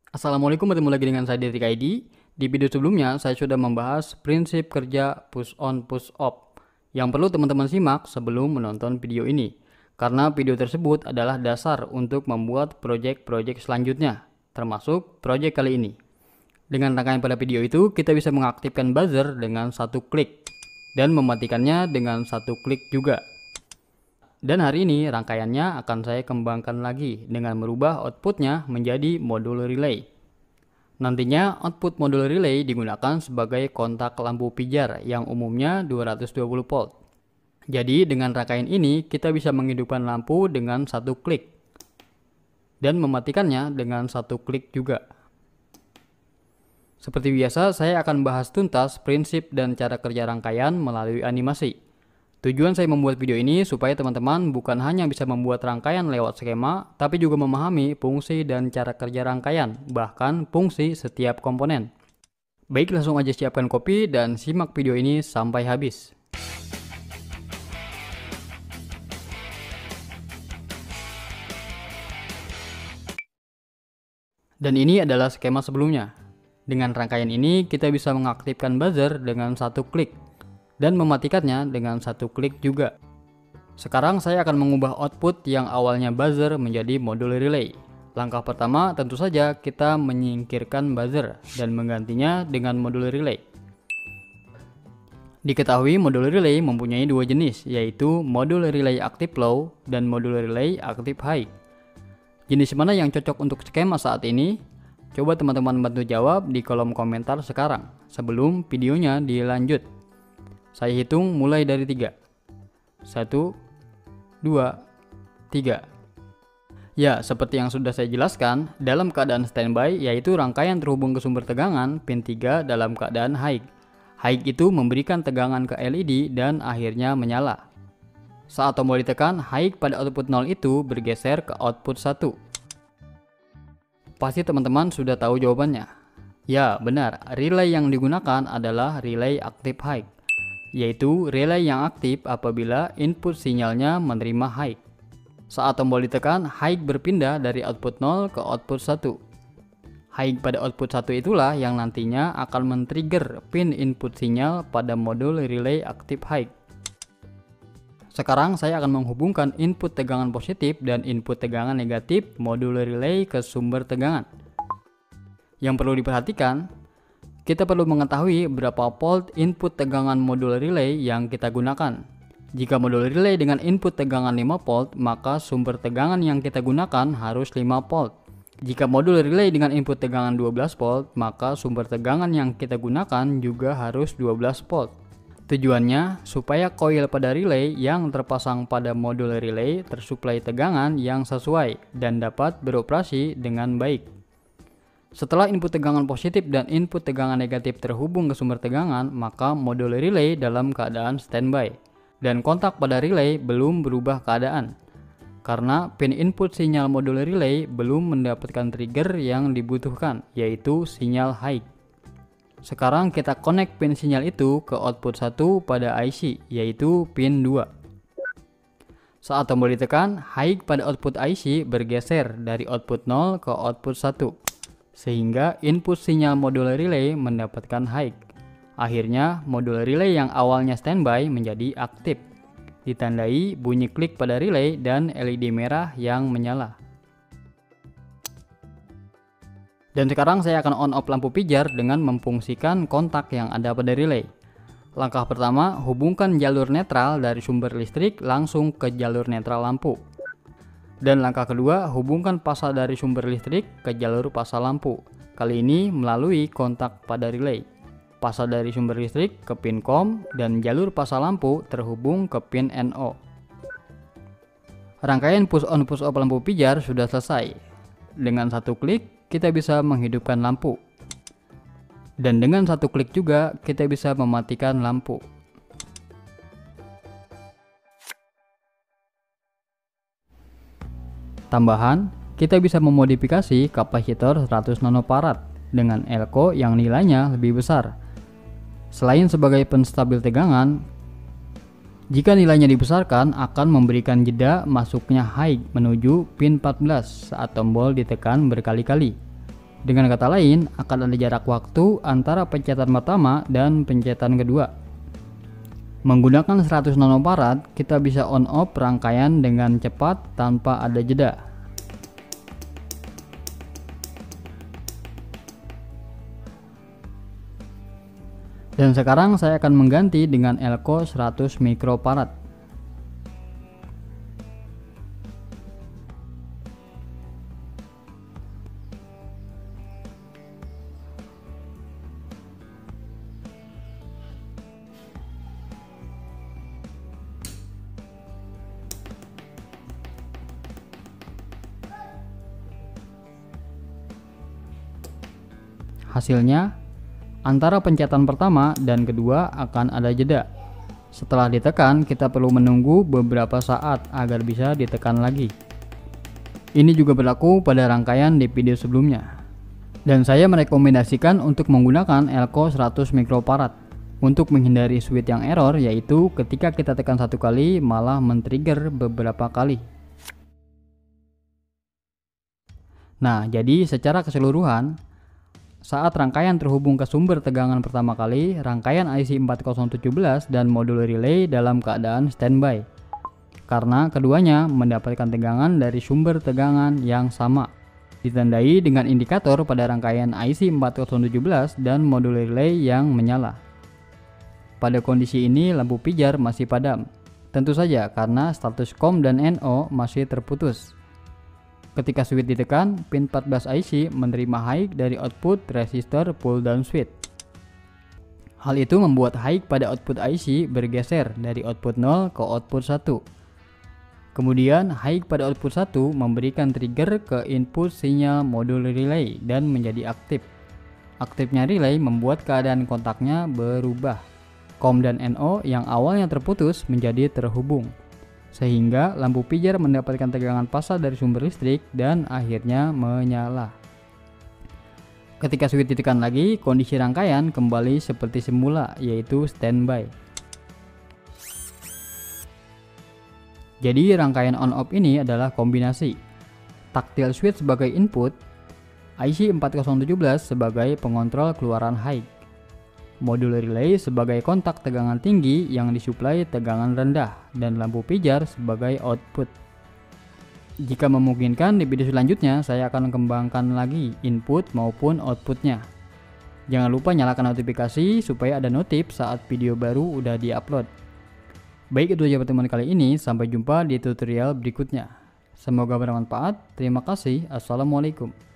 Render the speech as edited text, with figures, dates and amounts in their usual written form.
Assalamualaikum, bertemu lagi dengan saya Detik ID. Di video sebelumnya saya sudah membahas prinsip kerja push on push off yang perlu teman-teman simak sebelum menonton video ini. Karena video tersebut adalah dasar untuk membuat project-project selanjutnya, termasuk project kali ini. Dengan rangkaian pada video itu, kita bisa mengaktifkan buzzer dengan satu klik dan mematikannya dengan satu klik juga. Dan hari ini rangkaiannya akan saya kembangkan lagi dengan merubah outputnya menjadi modul relay. Nantinya output modul relay digunakan sebagai kontak lampu pijar yang umumnya 220 volt. Jadi dengan rangkaian ini kita bisa menghidupkan lampu dengan satu klik dan mematikannya dengan satu klik juga. Seperti biasa, saya akan bahas tuntas prinsip dan cara kerja rangkaian melalui animasi. Tujuan saya membuat video ini supaya teman-teman bukan hanya bisa membuat rangkaian lewat skema, tapi juga memahami fungsi dan cara kerja rangkaian, bahkan fungsi setiap komponen. Baik, langsung aja siapkan kopi dan simak video ini sampai habis. Dan ini adalah skema sebelumnya. Dengan rangkaian ini, kita bisa mengaktifkan buzzer dengan satu klik dan mematikannya dengan satu klik juga. Sekarang saya akan mengubah output yang awalnya buzzer menjadi modul relay. Langkah pertama tentu saja kita menyingkirkan buzzer dan menggantinya dengan modul relay. Diketahui modul relay mempunyai dua jenis, yaitu modul relay active low dan modul relay active high. Jenis mana yang cocok untuk skema saat ini? Coba teman-teman bantu jawab di kolom komentar sekarang sebelum videonya dilanjut. Saya hitung mulai dari 3. 1, 2, 3. Ya, seperti yang sudah saya jelaskan, dalam keadaan standby yaitu rangkaian terhubung ke sumber tegangan pin 3 dalam keadaan high. High itu memberikan tegangan ke LED dan akhirnya menyala. Saat tombol ditekan, high pada output 0 itu bergeser ke output 1. Pasti teman-teman sudah tahu jawabannya. Ya, benar, relay yang digunakan adalah relay active high, yaitu relay yang aktif apabila input sinyalnya menerima high. Saat tombol ditekan, high berpindah dari output 0 ke output 1. High pada output 1 itulah yang nantinya akan men-trigger pin input sinyal pada modul relay active high. Sekarang saya akan menghubungkan input tegangan positif dan input tegangan negatif modul relay ke sumber tegangan. Yang perlu diperhatikan, kita perlu mengetahui berapa volt input tegangan modul relay yang kita gunakan. Jika modul relay dengan input tegangan 5 volt, maka sumber tegangan yang kita gunakan harus 5 volt. Jika modul relay dengan input tegangan 12 volt, maka sumber tegangan yang kita gunakan juga harus 12 volt. Tujuannya supaya koil pada relay yang terpasang pada modul relay tersuplai tegangan yang sesuai dan dapat beroperasi dengan baik. Setelah input tegangan positif dan input tegangan negatif terhubung ke sumber tegangan, maka modul relay dalam keadaan standby dan kontak pada relay belum berubah keadaan karena pin input sinyal modul relay belum mendapatkan trigger yang dibutuhkan, yaitu sinyal high. Sekarang kita connect pin sinyal itu ke output 1 pada IC, yaitu pin 2. Saat tombol ditekan, high pada output IC bergeser dari output 0 ke output 1. Sehingga input sinyal modul relay mendapatkan high. Akhirnya modul relay yang awalnya standby menjadi aktif, ditandai bunyi klik pada relay dan LED merah yang menyala. Dan sekarang saya akan on off lampu pijar dengan memfungsikan kontak yang ada pada relay. Langkah pertama, hubungkan jalur netral dari sumber listrik langsung ke jalur netral lampu. Dan langkah kedua, hubungkan pasa dari sumber listrik ke jalur pasa lampu. Kali ini melalui kontak pada relay. Pasa dari sumber listrik ke pin COM dan jalur pasa lampu terhubung ke pin NO. Rangkaian push on push off lampu pijar sudah selesai. Dengan satu klik, kita bisa menghidupkan lampu. Dan dengan satu klik juga, kita bisa mematikan lampu. Tambahan, kita bisa memodifikasi kapasitor 100 nanofarad dengan elko yang nilainya lebih besar. Selain sebagai penstabil tegangan, jika nilainya dibesarkan akan memberikan jeda masuknya high menuju pin 14 saat tombol ditekan berkali-kali. Dengan kata lain, akan ada jarak waktu antara pencetan pertama dan pencetan kedua. Menggunakan 100 nanofarad, kita bisa on off rangkaian dengan cepat tanpa ada jeda. Dan sekarang saya akan mengganti dengan elko 100 mikrofarad. Hasilnya, antara pencetan pertama dan kedua akan ada jeda. Setelah ditekan, kita perlu menunggu beberapa saat agar bisa ditekan lagi. Ini juga berlaku pada rangkaian di video sebelumnya. Dan saya merekomendasikan untuk menggunakan elko 100 mikrofarad untuk menghindari switch yang error, yaitu ketika kita tekan satu kali malah men-trigger beberapa kali. Nah, jadi secara keseluruhan, saat rangkaian terhubung ke sumber tegangan pertama kali, rangkaian IC 4017 dan modul relay dalam keadaan standby, karena keduanya mendapatkan tegangan dari sumber tegangan yang sama, ditandai dengan indikator pada rangkaian IC 4017 dan modul relay yang menyala. Pada kondisi ini lampu pijar masih padam, tentu saja karena status COM dan NO masih terputus. Ketika switch ditekan, pin 14 IC menerima high dari output resistor pull down switch. Hal itu membuat high pada output IC bergeser dari output 0 ke output 1. Kemudian high pada output 1 memberikan trigger ke input sinyal modul relay dan menjadi aktif. Aktifnya relay membuat keadaan kontaknya berubah. COM dan NO yang awalnya terputus menjadi terhubung, sehingga lampu pijar mendapatkan tegangan pasang dari sumber listrik dan akhirnya menyala. Ketika switch ditekan lagi, kondisi rangkaian kembali seperti semula, yaitu standby. Jadi rangkaian on off ini adalah kombinasi tactile switch sebagai input, IC 4017 sebagai pengontrol keluaran high, modul relay sebagai kontak tegangan tinggi yang disuplai tegangan rendah, dan lampu pijar sebagai output. Jika memungkinkan, di video selanjutnya saya akan kembangkan lagi input maupun outputnya. Jangan lupa nyalakan notifikasi supaya ada notif saat video baru udah diupload. Baik, itu aja pertemuan kali ini, sampai jumpa di tutorial berikutnya. Semoga bermanfaat. Terima kasih. Assalamualaikum.